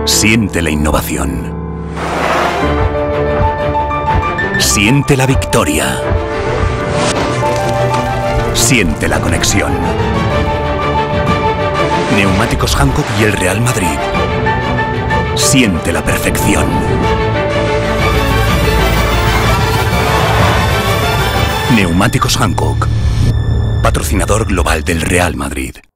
Siente la innovación. Siente la victoria. Siente la conexión. Neumáticos Hankook y el Real Madrid. Siente la perfección. Neumáticos Hankook, patrocinador global del Real Madrid.